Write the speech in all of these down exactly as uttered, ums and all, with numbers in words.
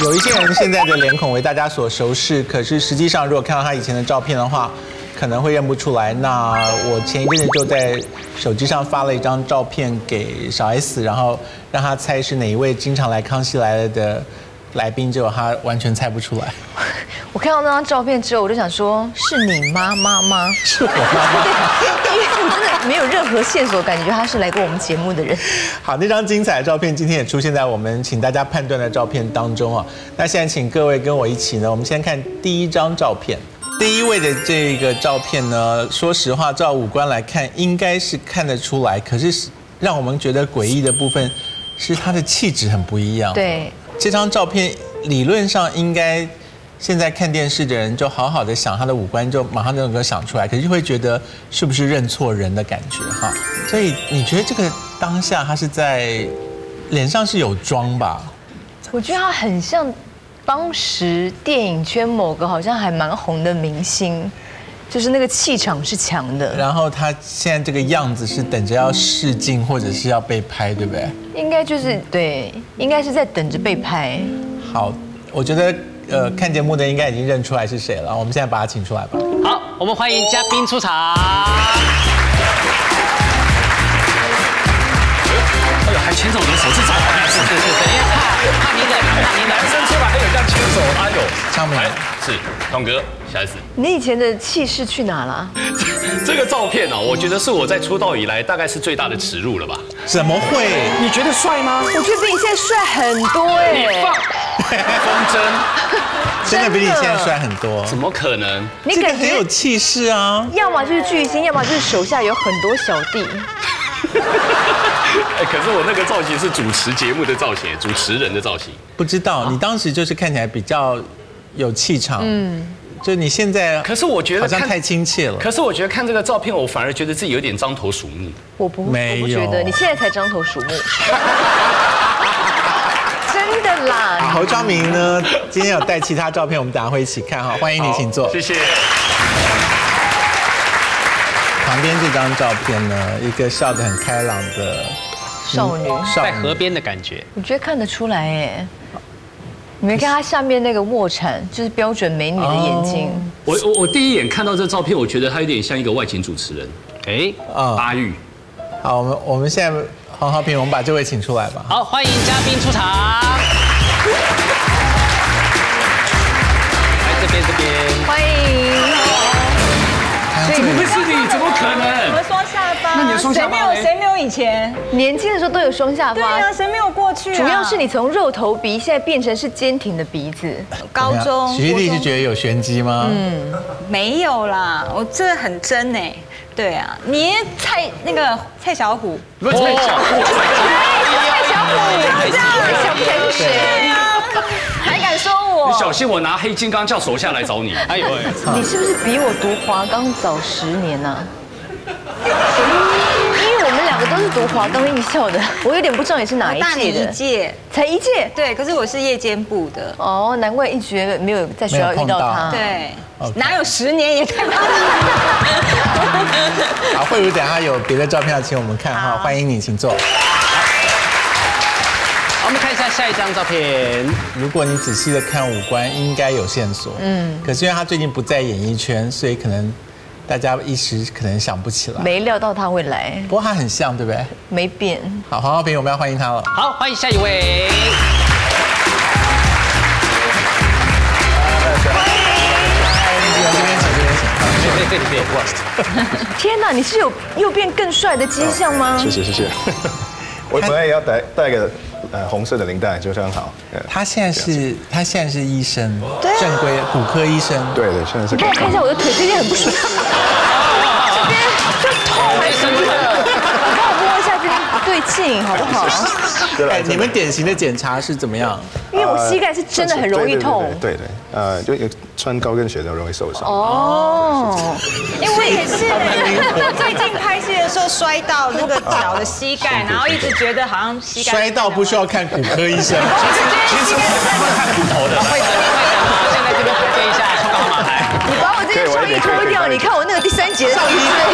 有一些人现在的脸孔为大家所熟识，可是实际上如果看到他以前的照片的话，可能会认不出来。那我前一阵子就在手机上发了一张照片给小 S， 然后让他猜是哪一位经常来康熙来了的来宾，结果他完全猜不出来。 我看到那张照片之后，我就想说，是你妈妈吗？ 是我妈妈。 因为我真的没有任何线索，感觉他是来过我们节目的人。 好，那张精彩的照片今天也出现在我们请大家判断的照片当中啊。那现在请各位跟我一起呢，我们先看第一张照片。第一位的这个照片呢，说实话，照五官来看，应该是看得出来，可是让我们觉得诡异的部分是他的气质很不一样。 对， 这张照片理论上应该。现在看电视的人就好好的想他的五官，就马上就能够想出来，可是就会觉得是不是认错人的感觉哈。所以你觉得这个当下他是在脸上是有妆吧？ 我觉得他很像当时电影圈某个好像还蛮红的明星，就是那个气场是强的。 然后他现在这个样子是等着要试镜或者是要被拍，对不对？ 应该就是对，应该是在等着被拍。 好，我觉得。呃，看节目的应该已经认出来是谁了，我们现在把他请出来吧。 好，我们欢迎嘉宾出场。哎呦，还牵着我的手，是怎么回事？是是是，因为怕怕你冷，怕你冷，男生出来还有这样牵手，哎呦， 昌明是东哥，小 S。 你以前的气势去哪了？ 这个照片哦，我觉得是我在出道以来大概是最大的耻辱了吧？ 怎么会？ 你觉得帅吗？ 我觉得比你现在帅很多哎。 你放风筝。 真的比你现在帅很多， 怎么可能？ 你感觉很有气势啊！ 要么就是巨星，要么就是手下有很多小弟。 哎，可是我那个造型是主持节目的造型，主持人的造型。 不知道，你当时就是看起来比较有气场，嗯，就你现在， 可是我觉得好像太亲切了。 可是我觉得看这个照片，我反而觉得自己有点獐头鼠目。 我不， 没有， 我不觉得，你现在才獐头鼠目。真的啦！ 侯昭明呢，今天有带其他照片，我们等下会一起看哈。欢迎你，请坐。 谢谢。 旁边这张照片呢，一个笑得很开朗的少女， 在河边的感觉， 我觉得看得出来哎。你没看她下面那个卧蚕，就是标准美女的眼睛。 我我我第一眼看到这照片，我觉得她有点像一个外景主持人。哎，阿玉。 好，我们我们现在。黄浩平，我们把这位请出来吧。 好，欢迎嘉宾出场。来这边，这边。 欢迎。 怎么会是你？怎么可能？ 我们双下巴。 那你的双下巴？ 谁没有？谁没有以前？ 年轻的时候都有双下巴。 对啊，谁没有过去啊？ 主要是你从肉头鼻现在变成是坚挺的鼻子。 高中。 许丽就觉得有玄机吗？嗯， 没有啦，我这很真哎。对啊，你蔡那个蔡小虎， 不是蔡小虎， 蔡小虎，这样想不起来是谁啊？还敢说我？ 你小心我拿黑金刚叫手下来找你！哎呦， 你是不是比我读华冈早十年呢？因为我们两个都是读华冈艺校的，我有点不知道你是哪一届的。 一届， 才一届。 对，可是我是夜间部的。 哦，难怪一直没有在学校遇到他。 对。哪有十年也太快了？ 好，慧茹等下有别的照片要请我们看哈，欢迎你，请坐。好， 我们看一下下一张照片。 如果你仔细的看五官，应该有线索。嗯，可是因为他最近不在演艺圈，所以可能大家一时可能想不起来。 没料到他会来， 不过他很像，对不对？ 没变。 好，黄浩平，我们要欢迎他了。 好，欢迎下一位。这里边， 天哪，你是有又变更帅的迹象吗？ 谢谢谢谢。我本来也要带带个呃红色的领带，就刚好。 他现在是，他现在是医生，正规骨科医生。 对对，现在是。 你帮我看一下我的腿，这边很不舒服，这边就痛还是什么的，你帮我摸一下这边不对劲，好不好？ 哎，你们典型的检查是怎么样？ 因为我膝盖是真的很容易痛。 对对，呃，就有穿高跟鞋的容易受伤。 哦，因为我也是，最近拍戏的时候摔到那个脚的膝盖，然后一直觉得好像膝盖摔到不需要看骨科医生， 其实我是看骨头的。 会的会的，现在这边核对一下，抽个号码牌。 你把我这那上衣脱掉，你看我那个第三节的上衣，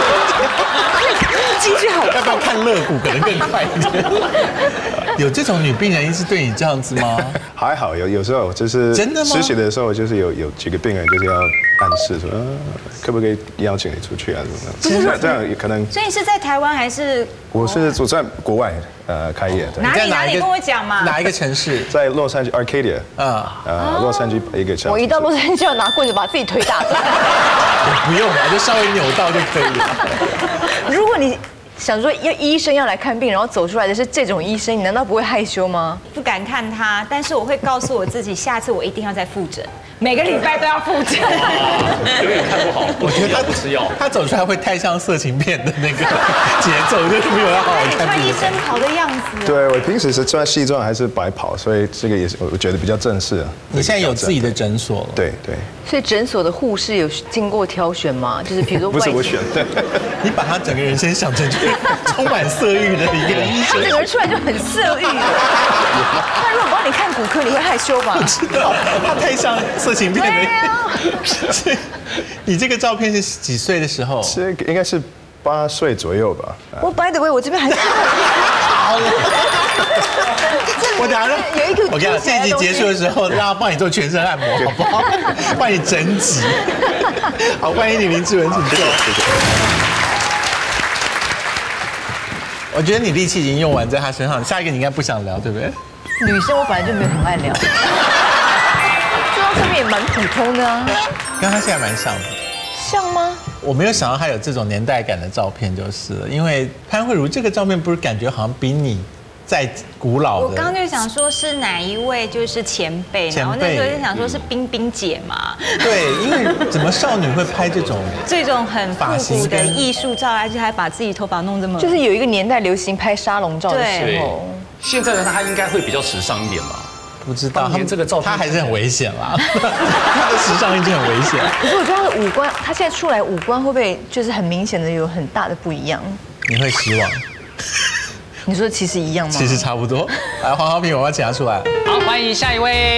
继续好。 要不要看肋骨可能更快一点？有这种女病人一直对你这样子吗？ 还好，有有时候就是真的吗？ 实习的时候，就是有有几个病人就是要暗示说，可不可以邀请你出去啊？什么的？这样可能。 所以是在台湾还是？ 我是我在国外呃开业的。 哪里哪里跟我讲嘛？ 哪一个城市？ 在洛杉矶 Arcadia。嗯。呃，洛杉矶一个小。 我一到洛杉矶就要拿棍子把自己腿打断。 不用了，就稍微扭到就可以了。 如果你想说要医生要来看病，然后走出来的是这种医生，你难道不会害羞吗？ 不敢看他，但是我会告诉我自己，下次我一定要再复诊，每个礼拜都要复诊。 永远看不好，我觉得他不吃药， 他走出来会太像色情片的那个节奏，就是没有要好好看。 穿医生袍的样子。 对，我平时是穿西装还是白袍，所以这个也是我觉得比较正式。 你现在有自己的诊所了？ 对对。 所以诊所的护士有经过挑选吗？就是比如说不是我选的。 你把他整个人先想成就是充满色欲的一个医生， 他整个人出来就很色欲。他如果帮你看骨科，你会害羞吧？ 我知道，他太像色情片的。你这个照片是几岁的时候？ 这个应该是八岁左右吧。 我 by the way， 我这边还是。 好了。我等下有一个， 我跟你讲，这一集结束的时候，让他帮你做全身按摩，好不好？帮你整脊。好，欢迎你林志文，请坐。我觉得你力气已经用完在他身上，下一个你应该不想聊，对不对？ 女生我本来就没有很爱聊，这张照片也蛮普通的啊， 跟他现在蛮像的。 像吗？ 我没有想到他有这种年代感的照片就是了，因为潘慧茹这个照片不是感觉好像比你再古老的。 我刚刚就想说是哪一位就是前辈，然后那时候就想说是冰冰姐嘛。 对，因为怎么少女会拍这种这种很复古的艺术照，而且还把自己头发弄这么， 就是有一个年代流行拍沙龙照的时候。 现在的他应该会比较时尚一点吧？ 不知道，他们这个照片他还是很危险啦，他的时尚一直很危险。 可是我觉得他的五官，他现在出来五官会不会就是很明显的有很大的不一样？ 你会失望。 你说其实一样吗？ 其实差不多。来，黄豪平，我要请他出来。 好，欢迎下一位。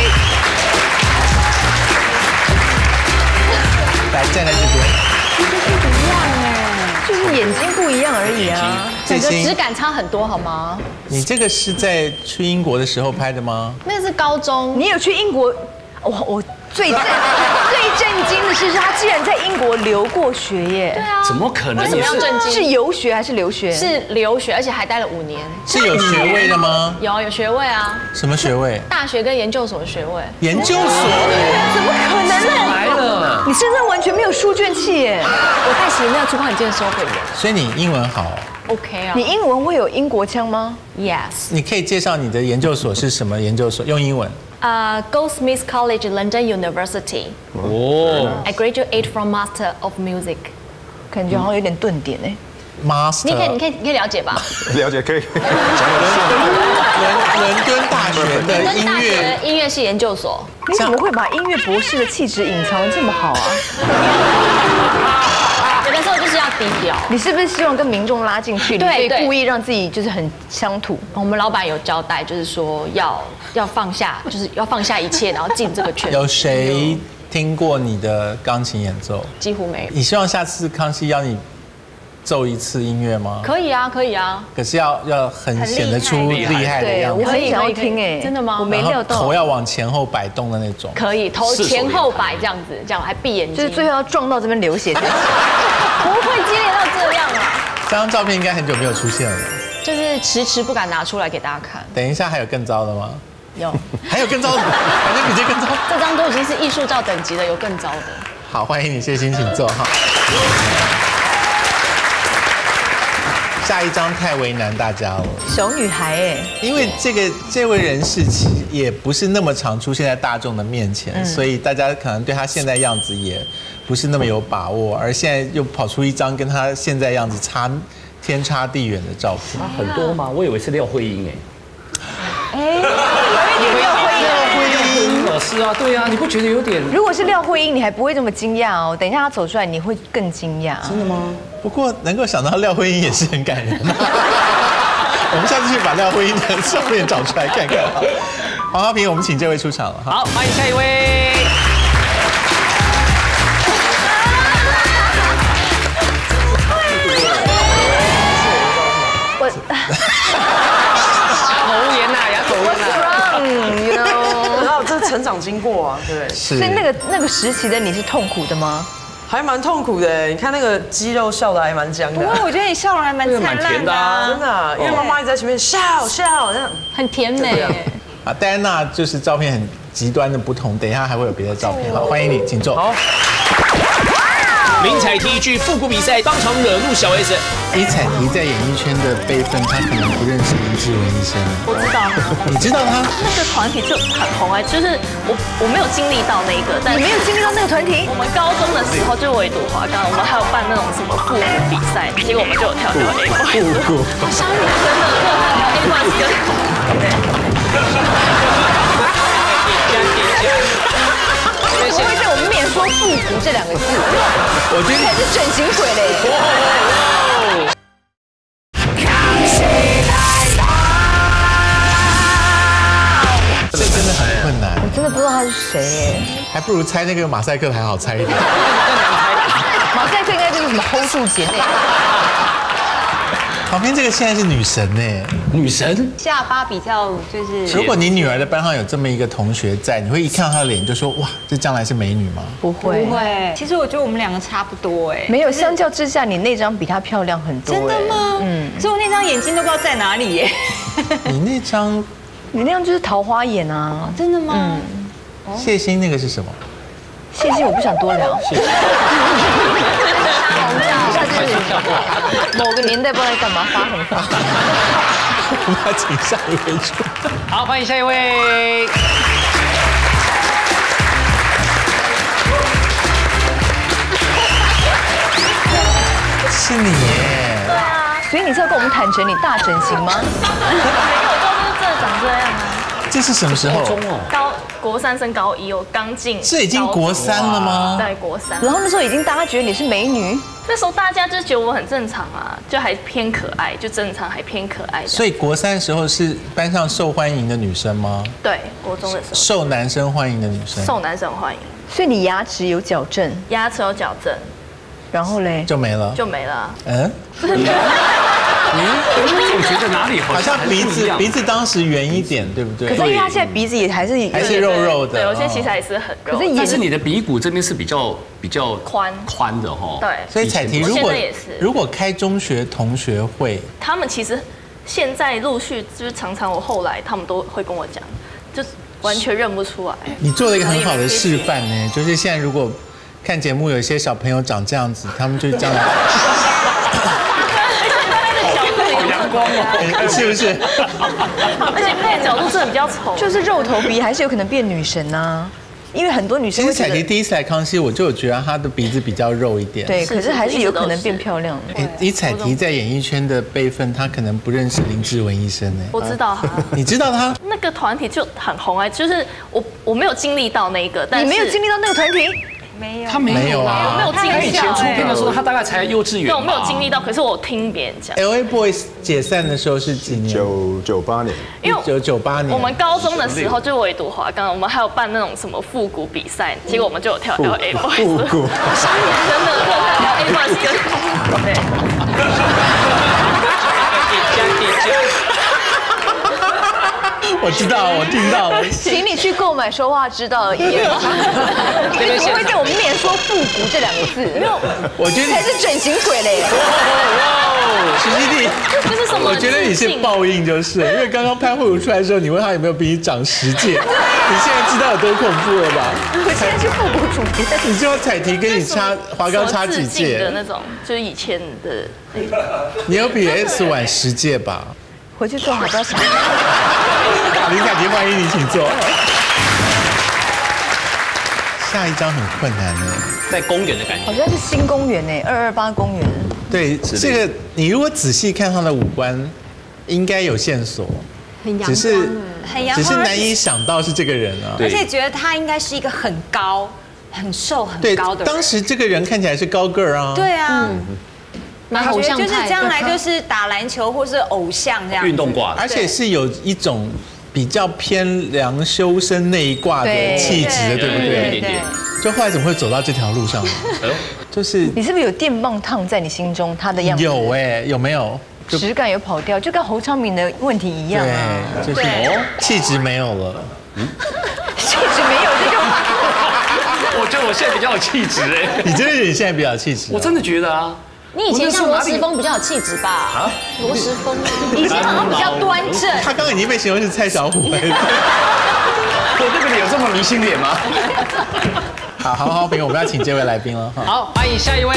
来，站在这边。 不一样哎，就是眼睛不一样而已啊， 整个质感差很多，好吗？ 你这个是在去英国的时候拍的吗？ 那是高中。 你有去英国？我我最震最震惊的是，他竟然在英国留过学耶！ 对啊， 怎么可能？ 为什么要震惊？ 是游学还是留学？ 是留学，而且还待了五年。 是有学位的吗？ 有有学位啊。 什么学位？ 大学跟研究所的学位。 研究所？ 怎么可能呢？ 来了！ 你身上完全没有书卷气耶！ 我带写那个出版件的时候会有。 所以你英文好 ？OK 啊。 你英文会有英国腔吗 ？Yes。 你可以介绍你的研究所是什么研究所？用英文。 Uh, Goldsmiths College, London University. 哦 I graduate from Master of Music. 感觉好像有点顿点哎。 Master。 你可以，你可以，你可以了解吧？ 了解可以。 伦伦敦大学的音乐音乐系研究所。 你怎么会把音乐博士的气质隐藏得这么好啊？ 有的时候就是要低调。 你是不是希望跟民众拉近距离，所以故意让自己就是很乡土？ 我们老板有交代，就是说要要放下，就是要放下一切，然后进这个圈。 有谁听过你的钢琴演奏？ 几乎没有。 你希望下次康熙邀你奏一次音乐吗？ 可以啊，可以啊。 可是要要很显得出厉害的样子。 我很想要听哎， 真的吗？ 我没料到。 头要往前后摆动的那种。 可以，头前后摆这样子，这样还闭眼睛。 就是最后要撞到这边流血。 不会激烈到这样啊！ 这张照片应该很久没有出现了。 就是迟迟不敢拿出来给大家看。 等一下还有更糟的吗？ 有。 还有更糟的？感觉比这更糟。 这张都已经是艺术照等级的，有更糟的。 好，欢迎你，谢欣，请坐哈。下一张太为难大家了， 小女孩哎， 因为这个这位人士其实也不是那么常出现在大众的面前，嗯、所以大家可能对他现在样子也不是那么有把握，而现在又跑出一张跟他现在样子差天差地远的照片， 很多吗？我以为是廖慧英哎，哎，有没有慧英？ 廖慧英老师啊，对啊，你不觉得有点？ 如果是廖慧英，你还不会这么惊讶哦，等一下她走出来，你会更惊讶。 真的吗？ 不过能够想到廖慧英也是很感人。我们下次去把廖慧英的照片找出来看看。黄豪平，我们请这位出场了。 好，欢迎下一位。 嗯，you know， 然后这是成长经过啊，对。 是。 所以那个那个时期的你是痛苦的吗？ 还蛮痛苦的，你看那个肌肉笑得还蛮僵的。 不过我觉得你笑容还蛮灿烂的啊， 真的，因为妈妈一直在前面笑笑，这样很甜美。 啊，戴安娜就是照片很极端的不同，等一下还会有别的照片。好，欢迎你，请坐。好。 林采缇一句复古比赛当场惹怒小 S。 李采缇在演艺圈的辈分，她可能不认识林志文医生。 我知道他， 你知道他？ 那个团体就很红哎，就是我我没有经历到那个，但你没有经历到那个团体？ 我们高中的时候就围堵华冈，我们还有办那种什么复古比赛，结果我们就有跳跳 A boys。 复古， 好伤人，真的，就跳 A boys 跟对。 不会在我们面说复古这两个字， 我觉得才是整形鬼嘞。 这真的很困难， 我真的不知道他是谁耶， 还不如猜那个马赛克还好猜一点。 马赛克应该就是什么 hold 住姐妹。 旁边这个现在是女神呢， 女神下巴比较就是。 如果你女儿的班上有这么一个同学在，你会一看到她的脸就说哇，这将来是美女吗？ 不会， 不会。其实我觉得我们两个差不多哎。 没有，相较之下，你那张比她漂亮很多。 真的吗？嗯。所以我那张眼睛都不知道在哪里耶。 你那张， 你那张就是桃花眼啊。 真的吗？嗯。 谢欣那个是什么？ 谢欣我不想多聊。某个年代不知道在干嘛，发红发。 我们要请下一位出。 好，欢迎下一位。 是你耶。 对啊。所以你是要跟我们坦诚你大整形吗？ 没有，就是真的长这样啊。 这是什么时候？ 高国三升高一，我刚进。 这已经国三了吗？ 对，国三。 然后那时候已经大家觉得你是美女。 那时候大家就觉得我很正常啊，就还偏可爱，就正常还偏可爱。 所以国三的时候是班上受欢迎的女生吗？ 对，国中的时候。 受男生欢迎的女生。 受男生欢迎。 所以你牙齿有矫正？ 牙齿有矫正。 然后嘞？ 就没了。 就没了。 嗯。 嗯，我觉得哪里好像鼻子鼻子当时圆一点，对不对？ 可是因为他现在鼻子也还是还是肉肉的。 对，我现在其实还是很肉。 可是但是你的鼻骨这边是比较比较宽宽的哈。 对。 所以采缇如果如果开中学同学会， 他们其实现在陆续就是常常我后来他们都会跟我讲，就完全认不出来。 你做了一个很好的示范呢，就是现在如果看节目有些小朋友长这样子，他们就将来。 光哦， 是不是？ 而且拍的角度真的比较丑， 就是肉头鼻还是有可能变女神呐，因为很多女生。 其实采缇第一次来康熙，我就有觉得她的鼻子比较肉一点。 对，可是还是有可能变漂亮的。 以采缇在演艺圈的辈分，她可能不认识林志文医生呢。 我知道他， 你知道他？ 那个团体就很红哎，就是我我没有经历到那个，但你没有经历到那个团体。 没有， 他没有啊， 我没有经历。 以前出片的时候，他大概才幼稚园。 对，我没有经历到，可是我听别人讲。 L A Boys 解散的时候是几年？ 九九八年。 因为九九八年。 我们高中的时候就围堵华冈，我们还有办那种什么复古比赛，结果我们就有跳 L A Boys。 复古。 真的，跳 L A Boys 跟对。 我知道，我听到了。 请你去购买说话之道而已。你怎么会在我们面说复古这两个字？没有， 我觉得才是整形鬼嘞。 徐熙娣， 这是什么？ 我觉得你是报应，就是因为刚刚潘慧茹出来的时候，你问他有没有比你长十届，你现在知道有多恐怖了吧？ 我现在是复古主题， 你知道采缇跟你差华冈差几届的那种，就是以前的。 你有比 S 晚十届吧？ 回去坐好，不要想。 林采缇，欢迎你，请坐。下一张很困难呢， 在公园的感觉， 好像是新公园呢，二二八公园。 对，这个你如果仔细看他的五官，应该有线索，只是很阳光， 只是难以想到是这个人啊。 而且觉得他应该是一个很高、很瘦、很高的人。 当时这个人看起来是高个儿啊。 对啊。 蛮偶像派， 就是将来就是打篮球或是偶像这样。 运动挂， 而且是有一种比较偏良修身那一挂的气质的，对不对？ 对。 就后来怎么会走到这条路上？就是你是不是有电棒烫在你心中他的样子？ 有哎，有没有？ 质感有跑掉，就跟侯昌明的问题一样啊。 对，就是气质没有了。 嗯，气质没有这个。 我觉得我现在比较有气质哎。 你真的觉得你现在比较有气质？ 我真的觉得啊。 你以前像罗时丰比较有气质吧？啊，罗时丰以前好像比较端正。 他刚刚已经被形容是蔡小虎了。 我这个脸有这么明星脸吗？ 好好好评，我们要请这位来宾了。 好，欢迎下一位。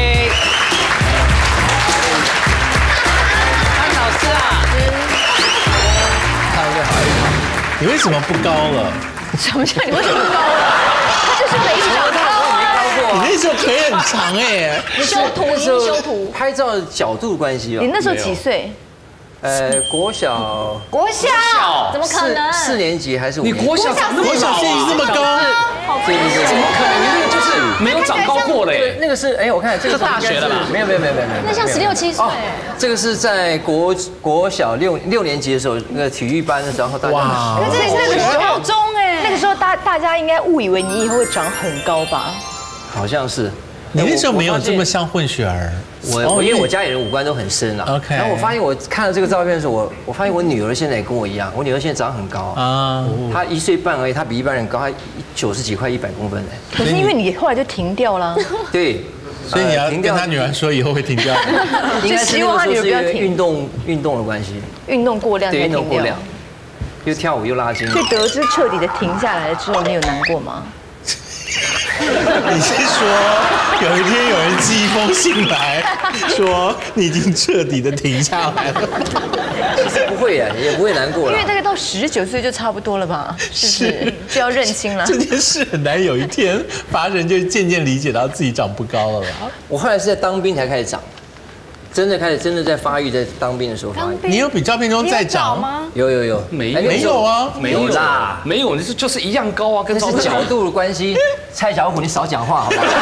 潘老师啊， 看这好一点。你为什么不高了？ 什么叫你为什么不高了？他就是没长高啊。 你那时候腿很长哎。 修图，因为修图。 拍照角度关系吧。 你那时候几岁？ 呃，国小， 国小怎么可能？ 四年级还是五年级？ 你国小长那么小，现在这么高， 对对对， 怎么可能？你那个就是没有长高过嘞。 那个是哎，我看这个大学的吧？ 没有没有没有没有没有。 那像十六七岁。 这个是在国国小六六年级的时候，那个体育班的时候，大家。 哇！可是那个时候中哎，那个时候大大家应该误以为你以后会长很高吧？ 好像是。 你那时候没有这么像混血儿。 我我因为我家里人五官都很深啊。 OK。 然后我发现我看到这个照片的时候，我我发现我女儿现在也跟我一样，我女儿现在长很高啊。她一岁半而已，她比一般人高，她九十几快一百公分哎。 可是因为你后来就停掉了。 对。 所以你要跟她女儿说以后会停掉。 应该希望她女儿不要停。运动运动的关系。 运动过量才停掉。 运动过量。又跳舞又拉筋。 所以得知彻底的停下来了之后，你有难过吗？ 你是说有一天有人寄一封信来说你已经彻底的停下来了？ 其实不会呀，也不会难过了。 因为大概到十九岁就差不多了吧？是不是就要认清了？ 这件事很难有一天发生，就渐渐理解到自己长不高了啦。 我后来是在当兵才开始长。真的开始，真的在发育，在当兵的时候发育。 你有比照片中再长吗？ 有有有， 没没有啊， 没有啦， 没有，那是就是一样高啊，跟那是角度的关系。蔡小虎，你少讲话好不好？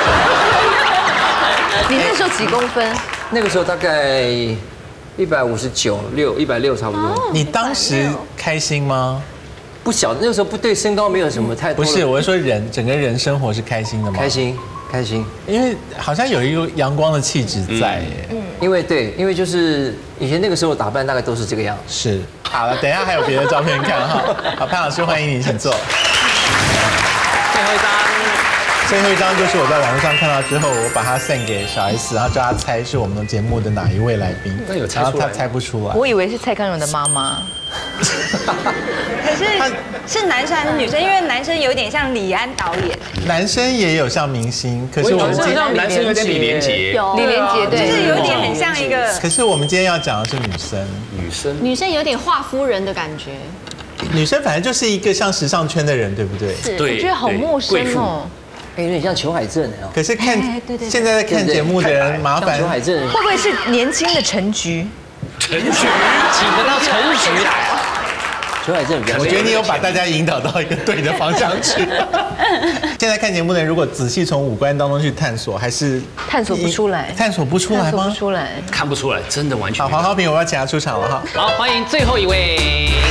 你那时候几公分？ 那个时候大概一百五十九六，一百六差不多。 你当时开心吗？ 不晓得，那个时候不对身高没有什么太多。 不是，我是说人整个人生活是开心的吗？ 开心。开心， 因为好像有一个阳光的气质在耶。 嗯，因为对，因为就是以前那个时候打扮大概都是这个样子。 是，好了，等一下还有别的照片看哈。好，潘老师欢迎你，请坐。 最后一张， 最后一张就是我在网络上看到之后，我把它送给小 S， 然后叫他猜是我们的节目的哪一位来宾。 那有猜出来？ 然后他猜不出来。 我以为是蔡康永的妈妈。 可是是男生还是女生？因为男生有点像李安导演， 男生也有像明星，可是我们今天男生有点李连杰， 有李连杰对， 就是有点很像一个。 可是我们今天要讲的是女生， 女生女生有点华夫人的感觉。 女生反正就是一个像时尚圈的人，对不对？ 是， 我觉得好陌生哦。 有点像裘海正哦。 可是看现在在看节目的人，麻烦裘海正会不会是年轻的陈菊？ 陈菊，请得到陈菊来。 裘海正比较， 我觉得你有把大家引导到一个对的方向去。现在看节目的人，如果仔细从五官当中去探索，还是探索不出来， 探索不出来吗？ 探索不出来， 看不出来，真的完全。 好，黄浩平，我要请他出场了哈。 好，欢迎最后一位。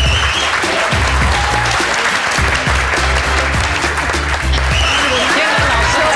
天南老师，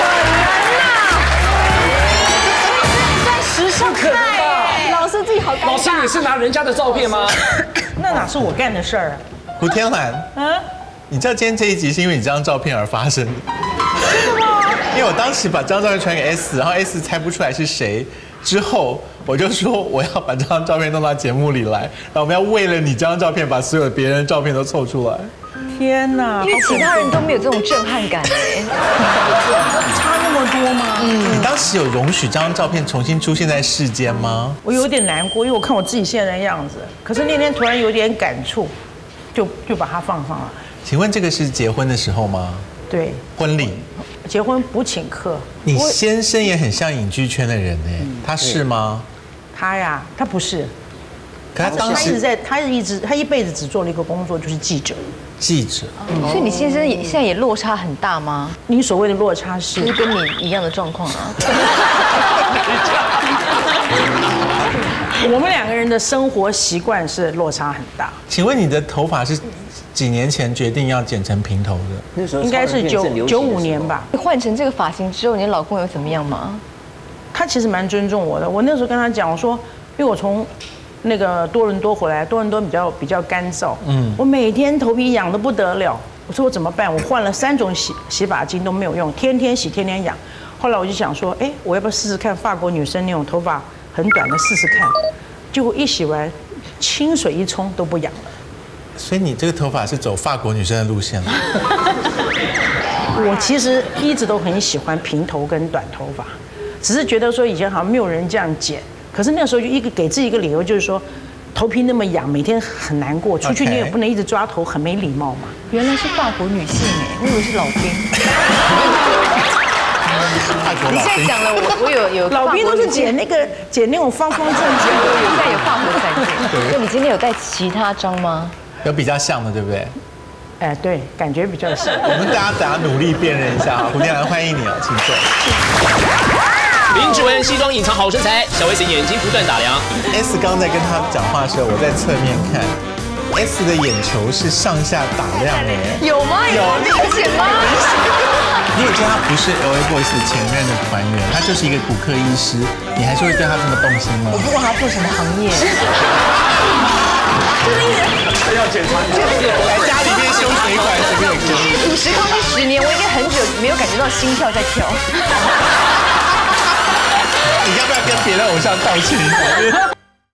算时尚派， 老师自己好尴尬。 老师，你是拿人家的照片吗？ 那哪是我干的事儿啊？ 胡天蓝，嗯，你知道今天这一集是因为你这张照片而发生的。真的吗？因为我当时把这张照片传给 S， 然后 S 猜不出来是谁，之后我就说我要把这张照片弄到节目里来，然后我们要为了你这张照片把所有别人的照片都凑出来。 天哪！ 因为其他人都没有这种震撼感哎， 差那么多吗？ 嗯，你当时有容许这张照片重新出现在世间吗？ 我有点难过，因为我看我自己现在的样子，可是那天突然有点感触，就就把它放上了。 请问这个是结婚的时候吗？ 对， 婚礼。 结婚不请客。 你先生也很像影剧圈的人哎，他是吗？ 他呀，他不是。 可他当时他一直在，他一直他一辈子只做了一个工作，就是记者。 记者。 所以你先生也现在也落差很大吗？ 你所谓的落差是？ 就是跟你一样的状况啊。 我们两个人的生活习惯是落差很大。 请问你的头发是几年前决定要剪成平头的？ 那时候应该是九九五年吧。 你换成这个发型之后，你老公有怎么样吗？ 他其实蛮尊重我的。我那时候跟他讲，我说因为我从那个多伦多回来，多伦多比较比较干燥，嗯，我每天头皮痒得不得了。我说我怎么办？我换了三种洗洗发精都没有用，天天洗，天天痒。后来我就想说，哎，我要不要试试看法国女生那种头发很短的试试看？结果一洗完，清水一冲都不痒了。 所以你这个头发是走法国女生的路线了。 我其实一直都很喜欢平头跟短头发，只是觉得说以前好像没有人这样剪。可是那时候就一个给自己一个理由，就是说头皮那么痒，每天很难过，出去你也不能一直抓头，很没礼貌嘛。 原来是法国女性哎，我以为是老兵。你现在讲了，我我有有老兵都是剪那个剪那种方方正正的， 有现在有法国闪电。那你今天有带其他张吗？ 有比较像的，对不对？ 哎，对，感觉比较像。 我们大家等下努力辨认一下啊，胡天兰欢迎你哦，请坐。 林志文西装隐藏好身材，小 S 眼睛不断打量。 S 刚在跟他讲话的时候，我在侧面看 ，S 的眼球是上下打量哎。 有吗？有明显吗？ 你也知道他不是 L A Boys 前任的团员，他就是一个骨科医师，你还是会对他这么动心吗？ 我不管他做什么行业。 要检查你来家里面修水管是不是？ 主持康熙十年，我应该很久没有感觉到心跳在跳。 你要不要跟别的偶像道歉一下？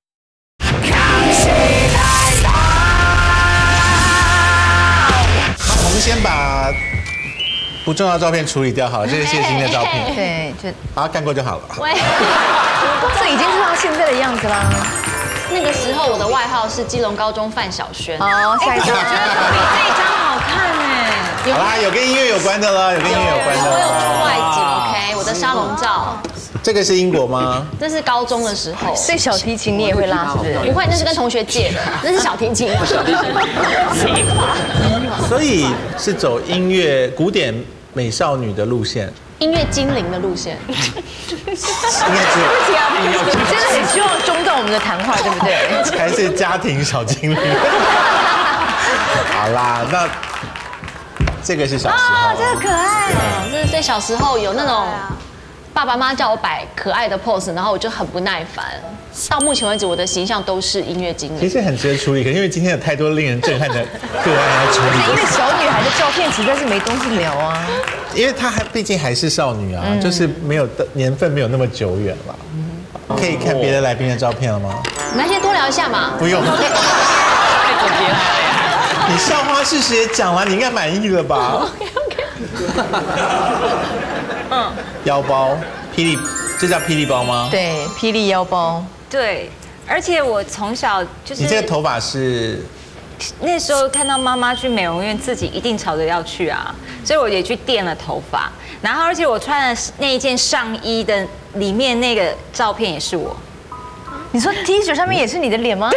我们先把不重要的照片处理掉好了，这是谢欣的照片。 对，就把它干过就好了。 喂， 这已经是他现在的样子啦。 那个时候我的外号是基隆高中范晓萱。 哦，下一张， 我觉得比这一张好看哎。 好啦，有跟音乐有关的了，有跟音乐有关的。 我有出外景 ，OK， 我的沙龙照。 这个是英国吗？ 这是高中的时候。 所以小提琴你也会拉，是不是？ 不会，那是跟同学借的，那是小提琴。小提琴。 所以是走音乐古典美少女的路线。 音乐精灵的路线， 应该是。 你真的很希望中断我们的谈话，对不对？ 还是家庭小精灵。好啦，那这个是小时候。 啊，这个可爱。 这是在小时候有那种爸爸妈妈叫我摆可爱的 pose， 然后我就很不耐烦。到目前为止，我的形象都是音乐精灵。 其实很值得处理，可是因为今天有太多令人震撼的个案要处理。 因为小女孩的照片实在是没东西聊啊。 因为她还毕竟还是少女啊，就是没有年份没有那么久远了。可以看别的来宾的照片了吗？ 我们先多聊一下嘛。 不用。 太总结了呀！ 你校花事实也讲了，你应该满意了吧 ？OK OK。 嗯。腰包，霹雳，这叫霹雳包吗？ 对，霹雳腰包。 对，而且我从小就是。 你这个头发是？ 那时候看到妈妈去美容院，自己一定吵着要去啊，所以我也去垫了头发。然后，而且我穿的那一件上衣的里面那个照片也是我。 你说 T 恤上面也是你的脸吗？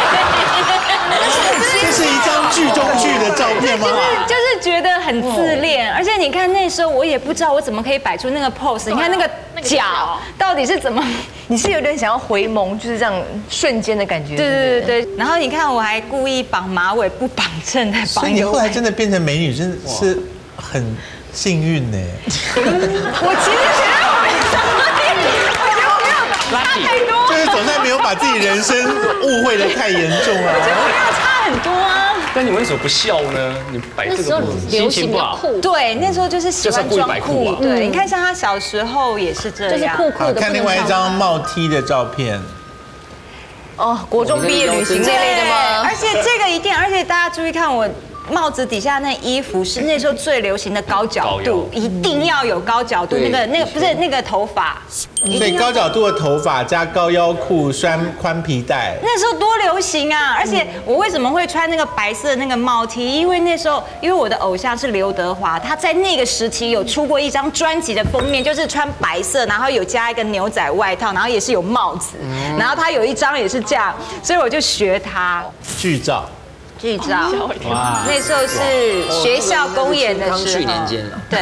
这是一张剧中剧的照片吗？ 就是就是觉得很自恋，而且你看那时候我也不知道我怎么可以摆出那个 pose。你看那个脚到底是怎么？ 你是有点想要回眸，就是这样瞬间的感觉。 对对对对。然后你看我还故意绑马尾不绑正，还绑。 所以你后来真的变成美女，真的是很幸运呢。 我其实觉得我没什么。差太多， 就是总算没有把自己人生误会的太严重啊。 我觉得没有差很多啊。 但你为什么不笑呢？你摆这个心情不好。 对，那时候就是喜欢装酷。对，你看像他小时候也是这样， 就是酷酷的。 看另外一张帽 T 的照片。 哦，国中毕业旅行那类的吗？ 而且这个一定，而且大家注意看我。帽子底下那衣服是那时候最流行的高角度，一定要有高角度。那个那个不是那个头发， 所以高角度的头发加高腰裤、穿宽皮带， 那时候多流行啊！而且我为什么会穿那个白色的那个帽 T？ 因为那时候因为我的偶像是刘德华，他在那个时期有出过一张专辑的封面，就是穿白色，然后有加一个牛仔外套，然后也是有帽子，然后他有一张也是这样，所以我就学他。 剧照。 剧照，哇，那时候是学校公演的时候， 康绪年间了， 对，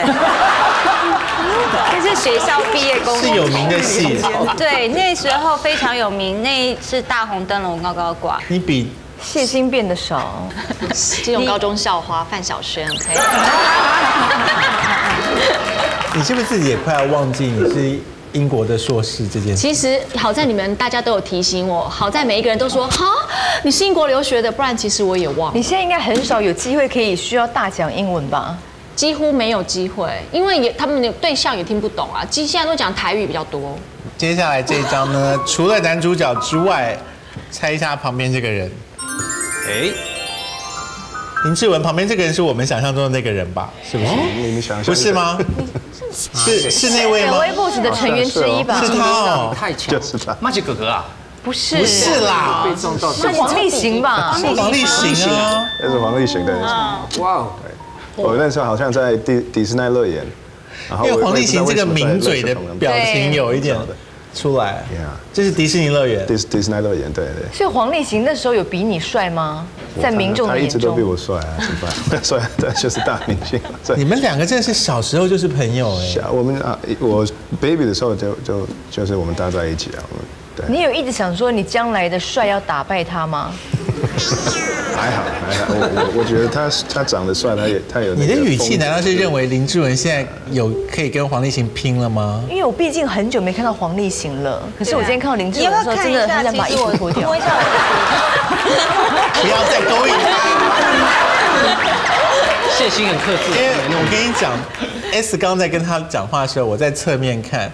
那是学校毕业公演， 是有名的戏， 对，那时候非常有名，那是大红灯笼高高挂。 你比谢欣变得少， 基隆高中校花范晓萱 ，OK。 你是不是自己也快要忘记你是英国的硕士这件事？ 其实好在你们大家都有提醒我，好在每一个人都说哈，你是英国留学的，不然其实我也忘了。 你现在应该很少有机会可以需要大讲英文吧？ 几乎没有机会，因为也他们的对象也听不懂啊，现在都讲台语比较多。 接下来这一张呢，除了男主角之外，猜一下旁边这个人。哎。林志文旁边这个人是我们想象中的那个人吧？是不是？ 你们想象不是吗？是是那位吗 ？L A Boys 的成员之一吧？ 是他哦， 太强， 就是他。 马吉哥哥啊？ 不是， 不是啦， 被撞到， 是黄立行吧？ 是黄立行啊， 那是黄立行的。哇哦！我那时候好像在迪迪士尼乐园， 因为黄立行这个抿嘴的表情有一点出来，这是迪士尼乐园， 迪迪士尼乐园，对对。 所以黄立行那时候有比你帅吗？在民众的眼中， 他一直都比我帅啊，怎么办？帅，他就是大明星。 你们两个真的是小时候就是朋友哎。 小我们啊，我 baby 的时候就就就是我们搭在一起啊，我们对。 你有一直想说你将来的帅要打败他吗？ 还好还好，我我我觉得他他长得帅，他也他有。 你的语气难道是认为林志文现在有可以跟黄立行拼了吗？ 因为我毕竟很久没看到黄立行了，可是我今天看到林志文的时候，真的很想把衣服脱掉。摸一下我的不要再勾引他。 谢欣很克制。 因为我跟你讲 ，S 刚在跟他讲话的时候，我在侧面看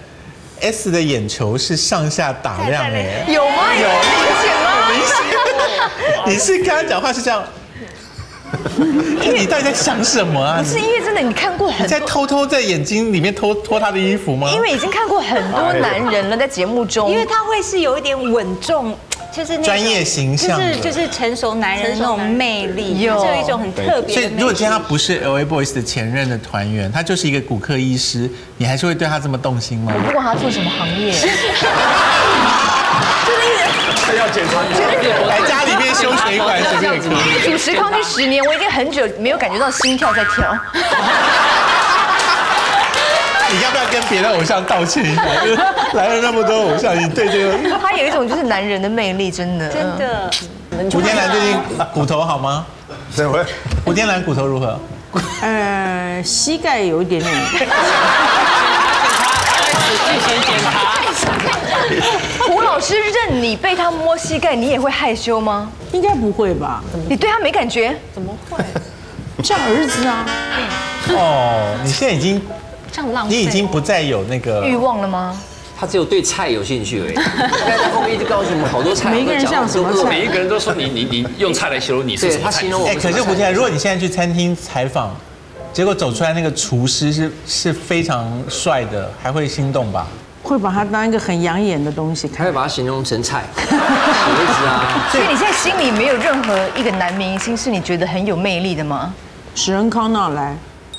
，S 的眼球是上下打亮哎。 有吗？有明显吗？ 明显。你是跟他讲话是这样，你到底在想什么啊？ 不是因为真的，你看过很多， 你在偷偷在眼睛里面偷脱他的衣服吗？ 因为已经看过很多男人了，在节目中， 因为他会是有一点稳重，就是那专业形象， 就是就是成熟男人那种魅力，有一种很特别。 所以如果今天他不是 L A Boys 的前任的团员，他就是一个骨科医师，你还是会对他这么动心吗？ 我不管他做什么行业。 要检查你来家里面修水管随便可以。 主持康熙十年，我已经很久没有感觉到心跳在跳。 你要不要跟别的偶像道歉一下？来了那么多偶像，你对这个…… 他有一种就是男人的魅力，真的， 真的。 胡天蓝最近骨头好吗？ 怎么？ 胡天蓝骨头如何？ 呃，膝盖有一点点。 进行检查。 胡老师认你被他摸膝盖，你也会害羞吗？ 应该不会吧？ 你对他没感觉？ 怎么会？ 像儿子啊。 哦，你现在已经这样浪费， 你已经不再有那个欲望了吗？ 他只有对菜有兴趣而已。刚才后面一直告诉我们好多菜， 每一个人像什么菜？ 每一个人都说你你你用菜来形容你是什么菜？ 哎，可是胡天蓝，如果你现在去餐厅采访，结果走出来那个厨师是是非常帅的，还会心动吧？ 会把它当一个很养眼的东西看， 还会把它形容成菜，茄子啊。 所以你现在心里没有任何一个男明星是你觉得很有魅力的吗？ 史恩康纳莱。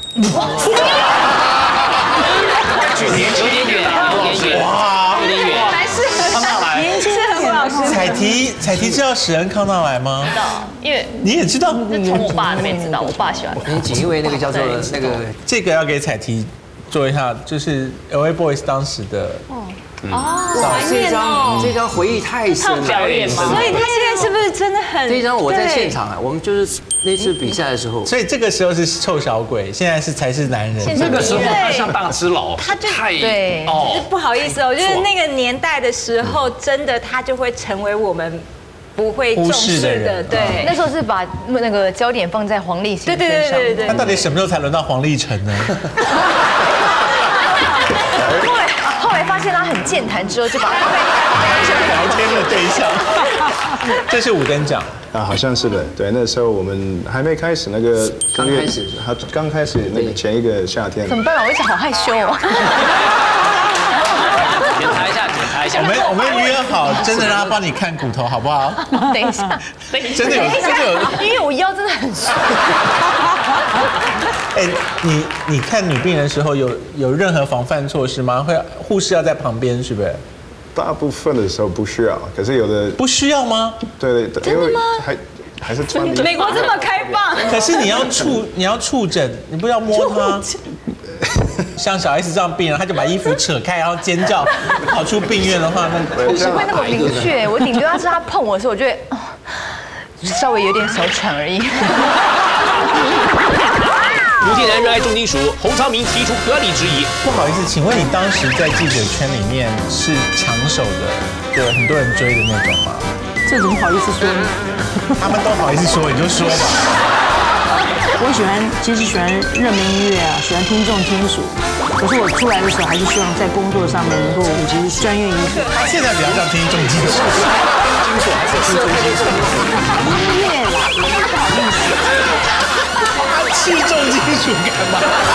有点远，有点远，哇，有点远。 还是康纳莱，年轻很老师。 彩提，彩提知道史恩康纳莱吗？ 知道，因为你也知道， 是从我爸那边知道，我爸喜欢。 年纪因为那个叫做那个， 这个要给彩提做一下，就是 L A Boys 当时的。 哦， 这张这张回忆太深了， 表演吗？ 所以他现在是不是真的很？ 这张我在现场啊，我们就是那次比赛的时候， 所以这个时候是臭小鬼，现在是才是男人。 那个时候他像大只佬， 他就太对哦，不好意思哦，就是那个年代的时候，真的他就会成为我们不会重视的，对。 那时候是把那个焦点放在黄立行身上。 对对对对对。 那到底什么时候才轮到黄立成呢？ 后来后来发现他很健谈之后，就把他当成聊天的对象。这是五等奖啊，好像是的。对，那时候我们还没开始那个刚开始， 他刚开始那个前一个夏天。 怎么办啊？我一直好害羞哦。 检查一下，检查一下。 我们我们约好，真的让他帮你看骨头，好不好？ 等一下， 真的有，真的有， 因为我腰真的很酸。 哎，你你看女病人的时候有有任何防范措施吗？会护士要在旁边，是不是？ 大部分的时候不需要，可是有的不需要吗？ 对对，因为还还是穿。 美国这么开放。 可是你要触你要触诊，你不要摸他。像小 S 这样病人，他就把衣服扯开，然后尖叫，跑出病院的话，那不是会那么明确。我顶多要是他碰我的时候，我就会稍微有点小喘而已。 卢姐然热爱重金属，侯昌明提出合理质疑。 不好意思，请问你当时在记者圈里面是抢手的，就很多人追的那种吗？ 这怎么好意思说呢？ 他们都好意思说，你就说吧。 我喜欢，其实喜欢热门音乐啊，喜欢听重金属。可是我出来的时候，还是希望在工作上面能够其实专业一点。 他现在比较想听重金属， 金属还是听重金属？ 音乐啦，不好意思。 他气重金属干嘛？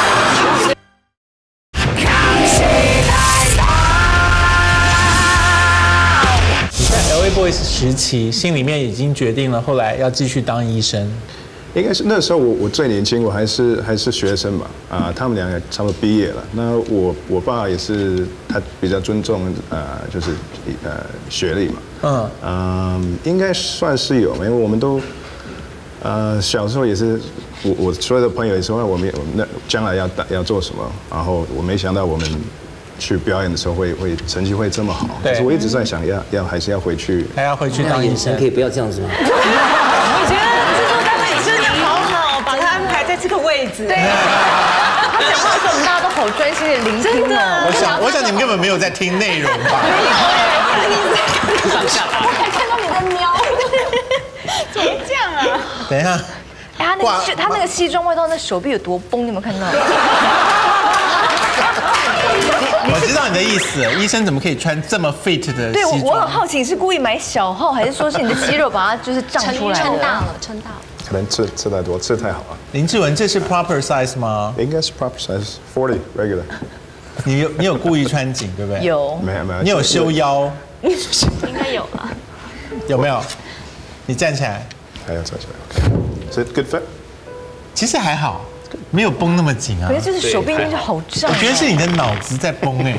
你在 L A Boys 时期，心里面已经决定了，后来要继续当医生。 应该是那时候我我最年轻，我还是还是学生嘛，啊，他们两个差不多毕业了。那我我爸也是，他比较尊重呃，就是呃学历嘛，嗯嗯，应该算是有，因为我们都呃小时候也是，我我所有的朋友也说我们我们那将来要要做什么，然后我没想到我们去表演的时候会会成绩会这么好，可是我一直在想要要还是要回去， 还要回去当医生， 可以不要这样子吗？ 我觉得。这个位置， 对，他讲话的时候，我们大家都好专心的聆听哦。 我想，我想你们根本没有在听内容吧？ 上下打。 我还看到你在瞄， 怎么这样啊？ 等一下， 哎，他那个他那个西装外套，那手臂有多绷，你有没有看到？ 我知道你的意思，医生怎么可以穿这么 fit 的西装？ 对，我我很好奇，你是故意买小号，还是说是你的肌肉把它就是胀出来的？ 撑大了，撑大了。 可能吃吃太多，吃太好了。 林志文，这是 proper size 吗？ 应该是 proper size forty regular。 你有你有故意穿紧对不对？ 有。 没有没有。 你有修腰？ 应该有啦。 有没有？你站起来。 还要站起来。Is it good fit？ 其实还好，没有绷那么紧啊。 可是就是手臂那就好胀。 我觉得是你的脑子在绷哎。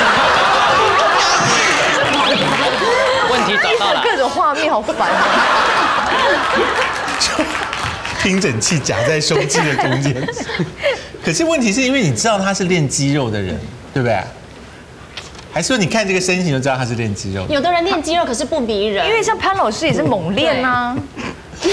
问题找到了。 各种画面好烦啊。 听诊器夹在胸肌的中间，可是问题是因为你知道他是练肌肉的人，对不对？还是说你看这个身形就知道他是练肌肉的？ 有的人练肌肉可是不迷人， 因为像潘老师也是猛练啊。 你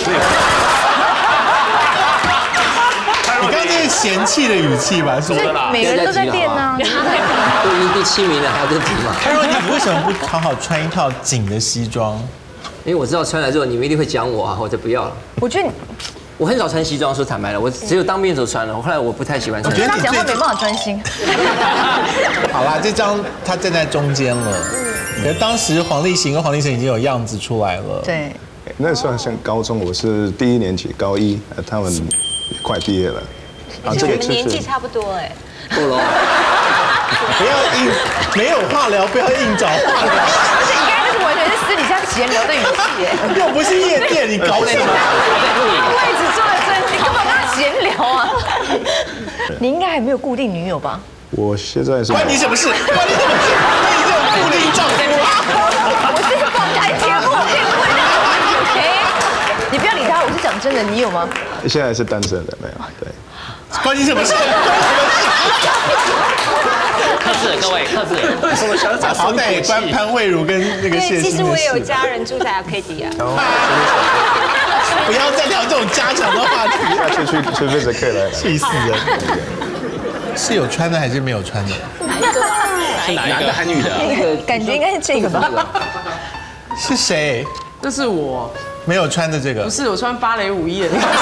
刚刚这是嫌弃的语气吧？是吧？每个人都在练啊。 都已经第七名了，还要再提吗？ 他说你为什么不好好穿一套紧的西装？ 因为我知道穿来之后你们一定会讲我啊，我就不要了。 我觉得我很少穿西装，说坦白了，我只有当兵的时候穿了。后来我不太喜欢穿。 我觉得他讲话没办法专心。 好啦，这张他站在中间了。可是当时黄立行跟黄立成已经有样子出来了。 对。 那时候像高中，我是第一年级，高一，他们快毕业了。 啊，这个年纪差不多哎。 够了。 不要硬，没有话聊，不要硬找话聊。 而且你刚才是完全是私底下闲聊的语气耶。 又不是夜店，你搞什么？ 位置坐的真，你干嘛跟他闲聊啊？你应该还没有固定女友吧？ 我现在是。 关你什么事？关你什么事？你已经有固定丈夫了。 我是访谈节目，可以问他。你不要理他，我是讲真的，你有吗？ 现在是单身的，没有。对。 关你什么事？ 克制，各位克制。 什么想找好歹关潘慧茹跟那个谢欣的事。 其实我也有家人住在 Arcadia 啊。 不要再聊这种家常的话题。 下次去去 visit 可以来。 气死人！是有穿的还是没有穿的？ 是哪一个？还女的？ 感觉应该是这个吧。 是谁？ 这是我没有穿的这个。 不是我穿芭蕾舞衣的那个。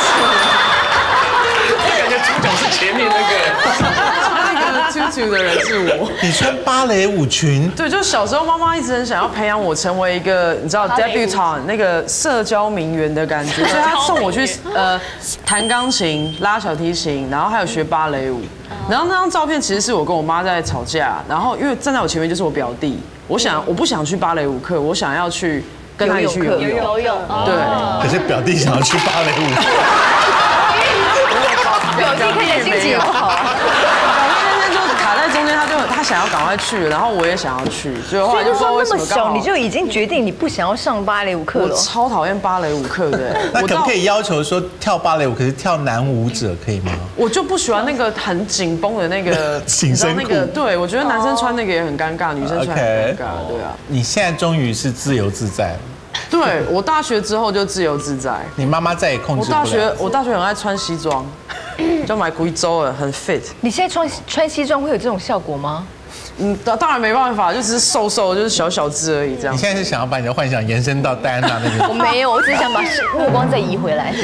感觉主角是前面那个。 那个 tutu 的人是我。 你穿芭蕾舞裙？ 对，就小时候妈妈一直很想要培养我成为一个你知道 debutante 那个社交名媛的感觉，所以她送我去呃弹钢琴、拉小提琴，然后还有学芭蕾舞。然后那张照片其实是我跟我妈在吵架，然后因为站在我前面就是我表弟，我想我不想去芭蕾舞课，我想要去跟他一起去游泳。 游泳。 对。 可是表弟想要去芭蕾舞。 表弟看起来心情不好。 卡在中间，他就他想要赶快去，然后我也想要去，所以后来就不知道为什么小你就已经决定你不想要上芭蕾舞课了。 我超讨厌芭蕾舞课的。 那可不可以要求说跳芭蕾舞，可是跳男舞者可以吗？ 我就不喜欢那个很紧绷的那个紧身裤。 对，我觉得男生穿那个也很尴尬，女生穿也很尴尬。对啊。 你现在终于是自由自在了。 对，我大学之后就自由自在。 你妈妈再也控制不了。 我大学我大学很爱穿西装。 就买贵州的，很 fit。 你现在穿穿西装会有这种效果吗？ 嗯，当当然没办法，就只是瘦瘦，就是小小只而已这样。 你现在是想要把你的幻想延伸到戴安娜那边？ 我没有，我只是想把目光再移回来。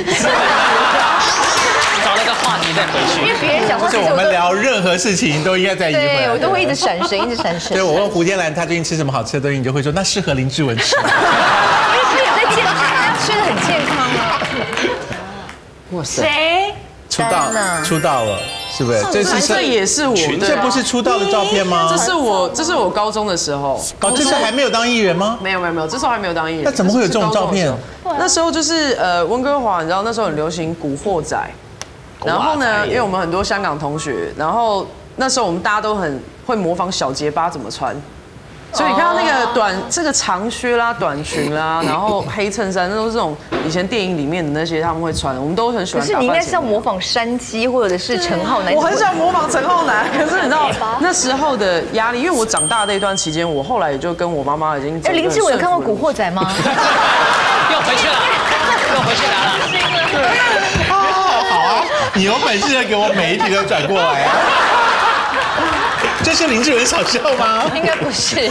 找了个话题再回去。 因为别人讲话， 就是我们聊任何事情都应该再移回来。 对，我都会一直闪神，一直闪神。 对，我问胡天兰她最近吃什么好吃的东西，你就会说那适合林志文吃。 因为他有在健康，他吃的很健康啊。 哇塞！谁出道出道了？是不是？ 这是这也是我， 这不是出道的照片吗？ 这是我，这是我高中的时候。 哦，这是还没有当艺人吗？ 没有没有没有，这时候还没有当艺人。 那怎么会有这种照片？ 那时候就是呃，温哥华，你知道那时候很流行古惑仔，然后呢，因为我们很多香港同学，然后那时候我们大家都很会模仿小结巴怎么穿。所以你看到那个短这个长靴啦、短裙啦，然后黑衬衫，那都是这种以前电影里面的那些他们会穿，我们都很喜欢。 可是你应该是要模仿山鸡或者是陈浩南。 我很想模仿陈浩南，可是你知道那时候的压力，因为我长大那段期间，我后来也就跟我妈妈已经。 哎，林志文有看过《古惑仔》吗？ 又回去了，又回去了。 好啊，你有本事就给我每一题都转过来啊！这是林志文小时候吗？ 应该不是。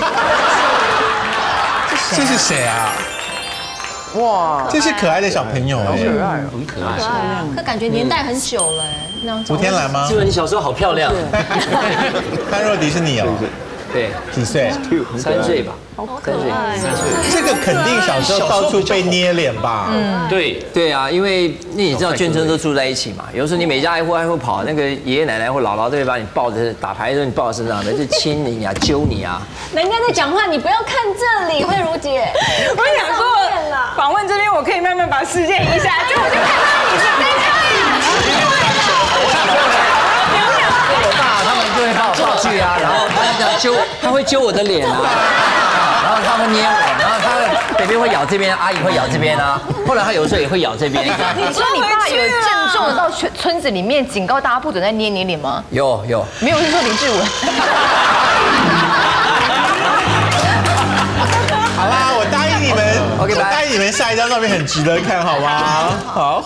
这是谁啊？哇，这是可爱的小朋友哎， 可爱， 很可爱。 可感觉年代很久了，那样。 胡天兰吗？ 志文，你小时候好漂亮。 潘若迪是你哦。 对， 几岁？ 三岁吧。 好可爱。 三岁。 这个肯定小时候到处被捏脸吧？ 嗯，对对啊，因为那你知道眷村都住在一起嘛，有时候你每家挨户挨户跑，那个爷爷奶奶或姥姥都会把你抱着打牌的时候你抱在身上的，就亲你啊、揪你啊。 人家在讲话，你不要看这里，慧茹姐。 我想说，访问这边我可以慢慢把视线移下，就我就看到你是在我爸他们就会把我抱去啊，然后他这样揪，他会揪我的脸啊，然后他会捏我，然后他北边会咬这边，阿姨会咬这边啊，后来他有的时候也会咬这边。 你说你爸有郑重的到村村子里面警告大家不准再捏你脸吗？ 有有， 没有，是说林志文。 好啦，我答应你们 ，OK， 我答应你们下一张照片很值得看，好吗？好。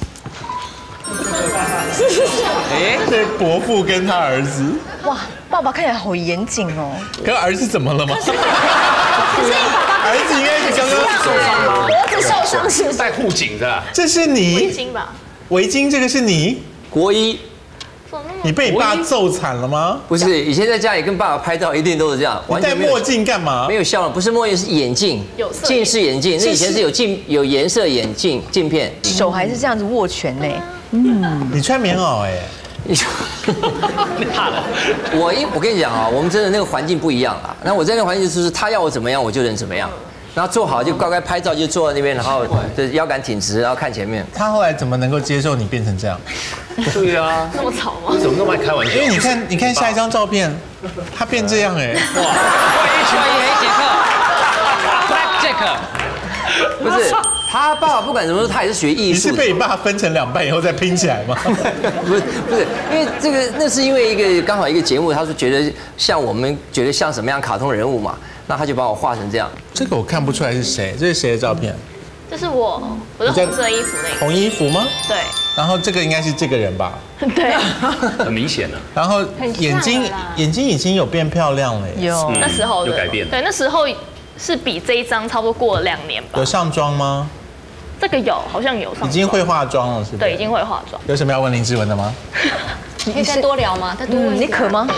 哎，这伯父跟他儿子。 哇，爸爸看起来好严谨哦。 可儿子怎么了吗？ 可是爸爸儿子应该是刚刚受伤吗？儿子受伤是戴护颈的。 这是你围巾吧？ 围巾，这个是你国一。 你被你爸揍惨了吗？ 不是，以前在家里跟爸爸拍照，一定都是这样。 你戴墨镜干嘛？ 没有笑容，不是墨镜，是眼镜，近视眼镜。那以前是有镜有颜色眼镜镜片。 手还是这样子握拳呢。 嗯，你穿棉袄哎。 你怕了？我一我跟你讲啊，我们真的那个环境不一样啦。那我在那个环境就是他要我怎么样，我就能怎么样。然后坐好就乖乖拍照，就坐在那边，然后腰杆挺直，然后看前面。 他后来怎么能够接受你变成这样？ 对啊， 那么吵吗？ 怎么那么爱开玩笑？ 因为你看，你看下一张照片，他变这样哎。哇！ 欢迎黑杰克 ，Black Jack。 不是，他爸爸不管怎么说，他也是学艺术。 你是被你爸分成两半以后再拼起来吗？ 不是不是，因为这个那是因为一个刚好一个节目，他说觉得像我们觉得像什么样卡通人物嘛。那他就把我画成这样。 这个我看不出来是谁，这是谁的照片？ 这是我，我是红色衣服那个。 红衣服吗？ 对。 然后这个应该是这个人吧？ 对。 很明显了。 然后眼睛眼睛已经有变漂亮了。 有。 那时候有改变。 对，那时候是比这一张差不多过了两年吧。 有上妆吗？ 这个有，好像有上。 已经会化妆了，是不是？ 对，已经会化妆。 有什么要问林志文的吗？ 你可以再多聊吗？再多问。 你渴吗？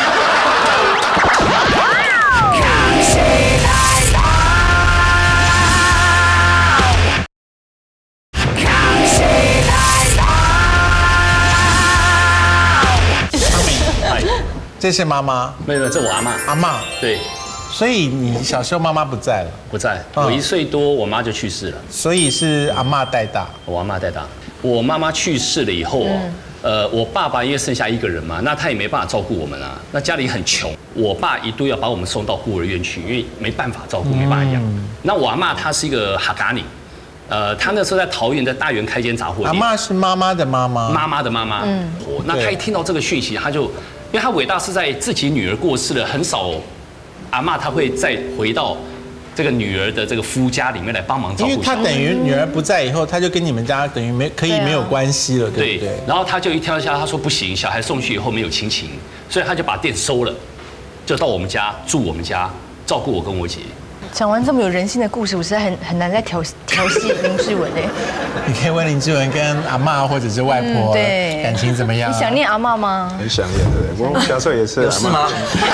这是妈妈， 没有，这我阿嬷。 阿嬷， 对。 所以你小时候妈妈不在了？ 不在，我一岁多，我妈就去世了。 所以是阿嬷带大。 我阿嬷带大。我妈妈去世了以后哦，呃，我爸爸因为剩下一个人嘛，那他也没办法照顾我们啊。那家里很穷，我爸一度要把我们送到孤儿院去，因为没办法照顾，没办法养。那我阿嬷她是一个哈嘎尼。呃，他那时候在桃园的大园开间杂货店。 阿嬷是妈妈的妈妈， 妈妈的妈妈。嗯，那他一听到这个讯息，他就，因为他伟大是在自己女儿过世了，很少，阿嬷她会再回到这个女儿的这个夫家里面来帮忙照顾小孩。 因为他等于女儿不在以后，他就跟你们家等于没可以没有关系了，对不对？ 然后他就一跳下，他说不行，小孩送去以后没有亲情，所以他就把店收了，就到我们家住我们家，照顾我跟我姐。 讲完这么有人性的故事，我实在很很难再调调戏林志文哎。 你可以问林志文跟阿嬷或者是外婆，对感情怎么样？ 你想念阿嬷吗？ 很想念，对不对？我小时候也是。 是吗？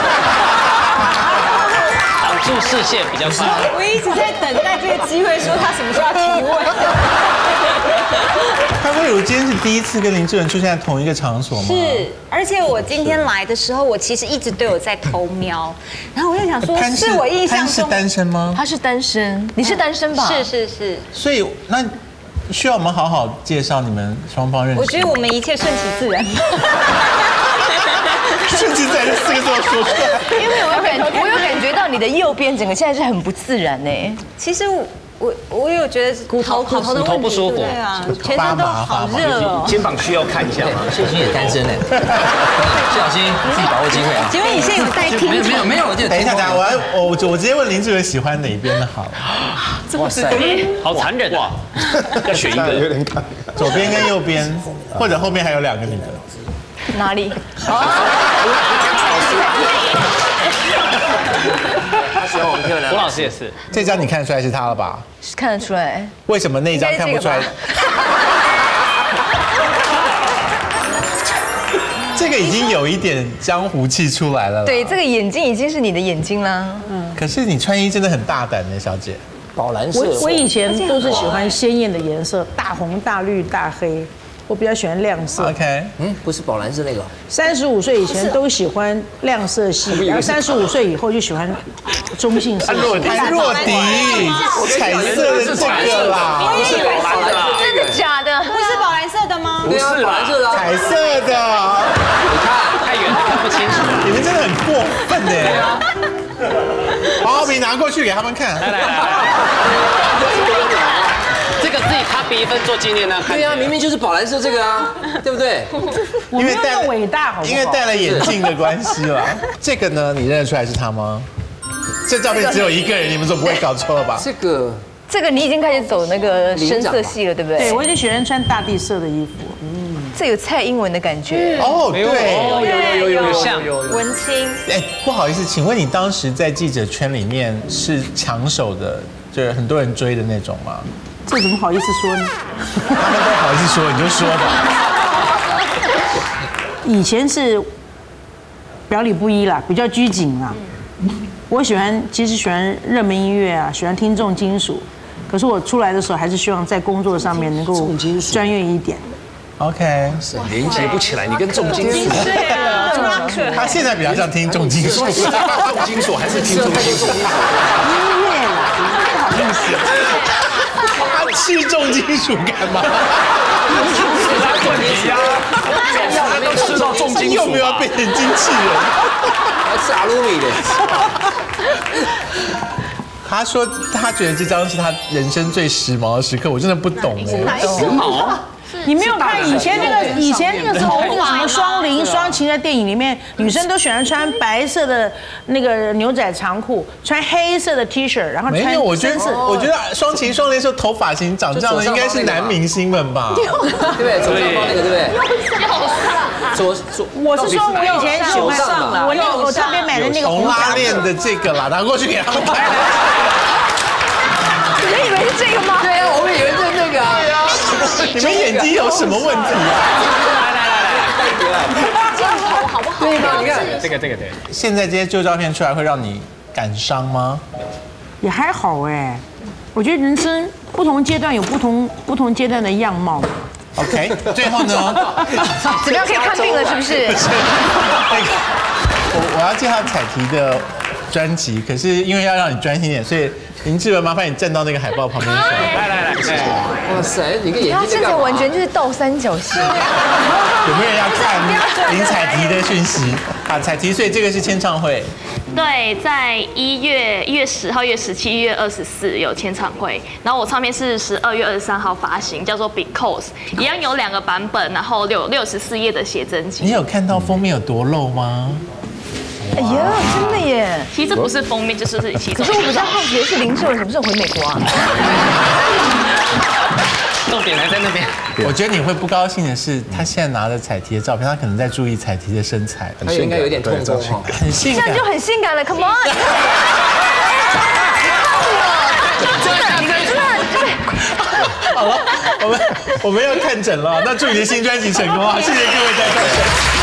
挡住视线比较快。 我一直在等待这个机会，说他什么时候要提问。 潘慧茹今天是第一次跟林志文出现在同一个场所吗？ 是，而且我今天来的时候，我其实一直都有在偷瞄，然后我就想说，是我印象中是单身吗？ 他是单身，你是单身吧？ 是是是。 所以那需要我们好好介绍你们双方认识。 我觉得我们一切顺其自然。 顺其自然这四个字要说出来， 因为我有感，我有感觉到你的右边整个现在是很不自然呢。 其实我。我我有觉得骨头骨头的骨头不舒服， 对啊，全身都好热哦。 肩膀需要看一下吗？ 谢欣也单身呢，小心自己把握机会啊。 请问你现在有在听？ 没有没有没有，我就等一下，等一下，我要我我直接问林志文喜欢哪一边的好了。 哇塞，好残忍哇！要选一个， 有点看， 左边跟右边，或者后面还有两个女的。 哪里？ 他喜欢我们漂亮。 吴老师也是， 这张你看得出来是他了吧？ 看得出来。 为什么那张看不出来？这个已经有一点江湖气出来了。 对，这个眼睛已经是你的眼睛啦。 嗯。可是你穿衣真的很大胆呢，小姐。 宝蓝色。 我我以前都是喜欢鲜艳的颜色，大红、大绿、大黑。我比较喜欢亮色。 OK， 嗯，不是宝蓝色那个。 三十五岁以前都喜欢亮色系，然后三十五岁以后就喜欢中性色。 若迪，若迪，彩色的这个啦。 我也以为是真的假的？ 不是宝蓝色的吗？ 不是宝蓝色的， 彩色的。 你看太远了看不清楚。 你们真的很过分呢。毛笔拿过去给他们看。 来来来。这个自己他比一分做纪念呢？ 对啊，明明就是宝蓝色这个啊，对不对？ 因为戴伟大，好不好？ 因为戴了眼镜的关系啦。这个呢，你认得出来是他吗？这照片只有一个人，你们总不会搞错了吧？ 这个， 这个你已经开始走那个深色系了，对不对？ 对，我就喜欢穿大地色的衣服。 嗯，这有蔡英文的感觉。 哦，对， 有有有有像文青。 哎，不好意思，请问你当时在记者圈里面是抢手的，就是很多人追的那种吗？ 这怎么好意思说呢？ 他们都好意思说，你就说吧。 以前是表里不一啦，比较拘谨啦。我喜欢，其实喜欢热门音乐啊，喜欢听重金属。可是我出来的时候，还是希望在工作上面能够专业一点。 OK， 连接不起来，你跟重金属。 对啊， 他现在比较像听重金属， 重金属还是听重金属？ 音乐啦，不好意思。 他吃重金属干嘛？ 你呀，他都吃到重金属， 又没有变成机器人， 还吃阿鲁米的。 他说他觉得这张是他人生最时髦的时刻，我真的不懂哎。 时髦？ 你没有看以前那个以前那个时候那个什么双林双情的电影里面，女生都喜欢穿白色的那个牛仔长裤，穿黑色的 T 恤，然后穿没有，我觉得深色我觉得双情双恋时候头发型长这样的应该是男明星们吧？ 对不对？左上方那个对不对？左左， 我是说我以前喜欢上了，我那我这边买的那个红拉链的这个啦，拿过去给他们拍。 你们以为是这个吗？ 对啊，我们以为是这个啊。对啊。 你们眼睛有什么问题啊？ 来来来来， 镜头好不好？ 对吧？你看这个这个对。 现在这些旧照片出来会让你感伤吗？ 也还好哎，我觉得人生不同阶段有不同不同阶段的样貌。 OK， 最后呢？ 怎么样可以看病了？是不是？ 不是，那个我我要介绍彩题的专辑，可是因为要让你专心一点，所以林志文麻烦你站到那个海报旁边去。 来来来， 哇塞，你个眼他这个睛在干嘛？ 完全就是倒三角形。 有没有人要看林彩题的讯息？啊，彩题，所以这个是签唱会。 对，在一月一月十号、一月十七、一月二十四有签唱会，然后我唱片是十二月二十三号发行，叫做 Because， 一样有两个版本，然后有六十四页的写真集。 你有看到封面有多露吗？ 哎呀，真的耶！ 其实这不是封面，就是是其中。 可是我比较好奇的是，林志文什么时候回美国啊？ 重点还在那边。 我觉得你会不高兴的是，他现在拿着彩提的照片，他可能在注意彩提的身材， 他应该有点痛苦哈， 很性感， 这样就很性感了 ，Come on！ 好了，我们我们要看诊了，那祝你的新专辑成功啊！谢谢各位在这。